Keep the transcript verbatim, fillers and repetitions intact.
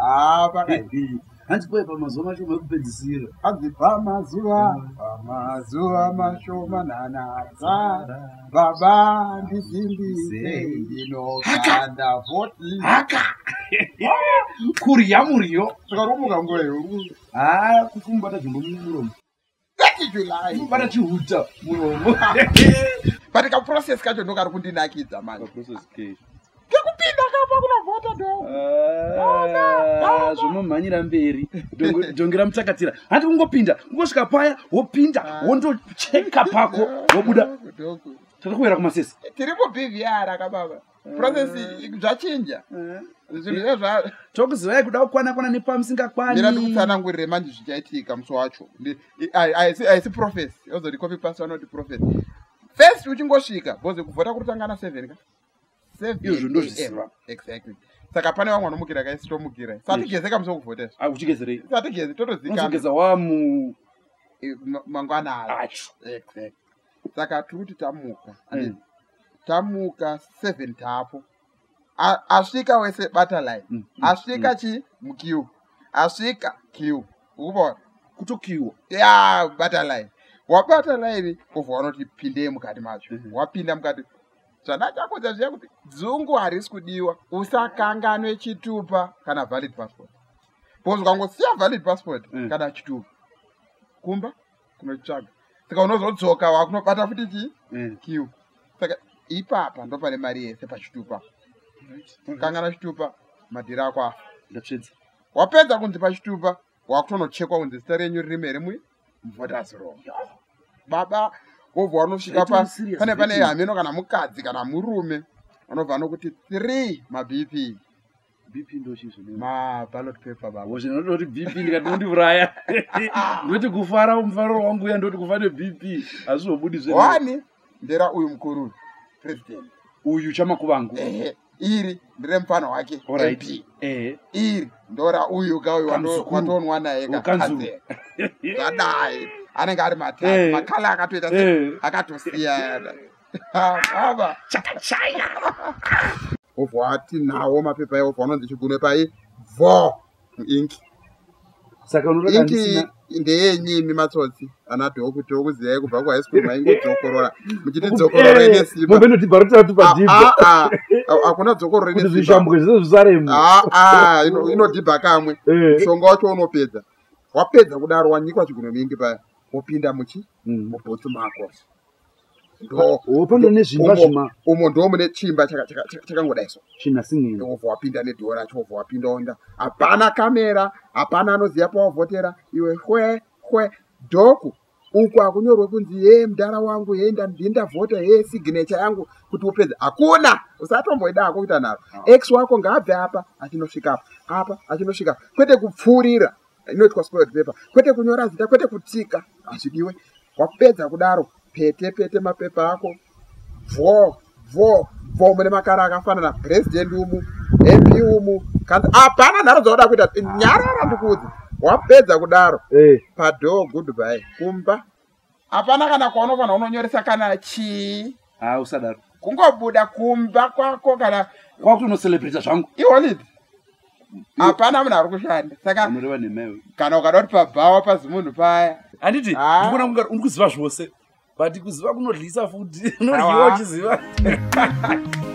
Ah, pakadii. Hanzi poi pamazuva mashoma ekupedzisira. Hanzi pamazuva, pamazuva mashoma nanadzara. Baba ndisimbise ndinoganda vhoti. Haka. Kurya muriyo. Takaromuka ngoyo. Ah, kufumbata zvimbo muromo. Ngati July. Kufumbata chihuta muromo. But ka process kacho ndo kari kundinakidza man. Ka process ke. Kekupinda kapa kuna vhota do. Ah, zvomumhanyira mberi. Dongera mutakatira. Handi kungopinda, kungosvika paya, wopinda, wondocheka pako, wobuda. Takakuera kumasesi. Tiripo B V R akababa. Process zvachinja. Zvinhu zva tokuzivai kuda kukwana kwana nepamusingakwani. Mira ndikutsanangurire manje zvichaitika musi wacho. Aisi prophet. Yozoti copy paste anoti prophet. First uchingosvika, boze kuvhota kutangana seven ka? seven. Izvo ndozvisiva. Exactly. Saka pane vamwe vanomukira kaisi tomukira. Satigezeka musi wokuvhotera. Ah, uchigezerei? Satigeze totozikana. Unozogeza wamu mangwana acho. Exactly. Saka tiri tamuka. Tamuka seven tapo. Asvika wese butterline. Asvika chi mukiu. Asvika kiu. Ukubona? Kutokiwa. Ya butterline. Wabata line kuvwa unoti pinde mukati macho. Wapinda mukati. Zvandakakuudza zviya kuti dzungu harisi kudiwa. Usakanganwe chitupa kana valid passport. Because ukangosiya valid passport kana chitupa. Kumba kunotsvaga. Saka unozodzoka wakunobata futi chi kiu. Saka ipapa ndo pane mari yese pachitupa. Kangana chitupa madhira ako afa. Ndapedza. Wapedza kunzi pachitupa wakutonochekwa kunzi zita renyu riri rimwe mvoters roll. Baba wobva wanosvika pa pane pane hameno kana mukadzi kana murume anobva nokuti three ma B P. B P ndo chizvo ne ma ballot paper baba. Wozve ndoti B P ndikati ndivuraya. Ndoti kufara mufaro wangu uya ndoti kufane B P azvobudi zve. Wani ndera uyu mukuru president. Uyu chamakuvangu. Eh iri ndire mfano wake. Alright. Eh iri ndora uyu ga uyu watonwa naye ka. Kanzu. Zadai. Anenge ari matatu makala akatoita akatosiya baba chakachaya obva ati nawo mapepa ewo vanonzi chigune pai vo inki saka unoda inki ndeyenyimi matsotsi ana dhoko tokuziya kubva ku high school maingodzokorora muchiti dzokorora ine simba mombe notibharutira tupadhibha ah akuna dzokorora ine simba zvishambuke zvese zvisaremu ah ah inodhibha kamwe shonga wacho unopedza wapedza kudaro wanyikwa chigune mingi paya wopinda muchi mubhotsi mako ndo wopanda nezvimba zvima umo ndo mune chimba chakangodaiso china singeni wobva wapinda nedhora chacho wobva wapinda onda hapana kamera hapana anoziva pawavhotera iwe hwe hwe dhoku uku akunyorwe kunzi ye mudhara wangu ye ndavhota ye signature yangu kuti upedze hakuna usatomboidako kuita naro x wako ngaabve apa achinosvika apa apa achinosvika kwete kupfuurira inoitwa spoiled paper kwete kunyora zita kwete kutsika azvidiwe wapedza kudaro pete pete mapepa ako vo vo vo mune makara akafanana president umu M P umu kanza hapana nharo dzaoda kuita nyarara ndikuudza wapedza kudaro padoo goodbye kumba hapana kana kwaunofana unonyoresa kana chii ah usadaro kungobuda kumba kwako kana kwakutonocelebrata zvangu iholide hapana munhu ari kushanda saka unoreva nemewe kana ukada kuti pabhawa pazi munhu paya handiti ndikuona kunga uri kuziva zvose but kuziva kunodlisa futi unodyiwa uchiziva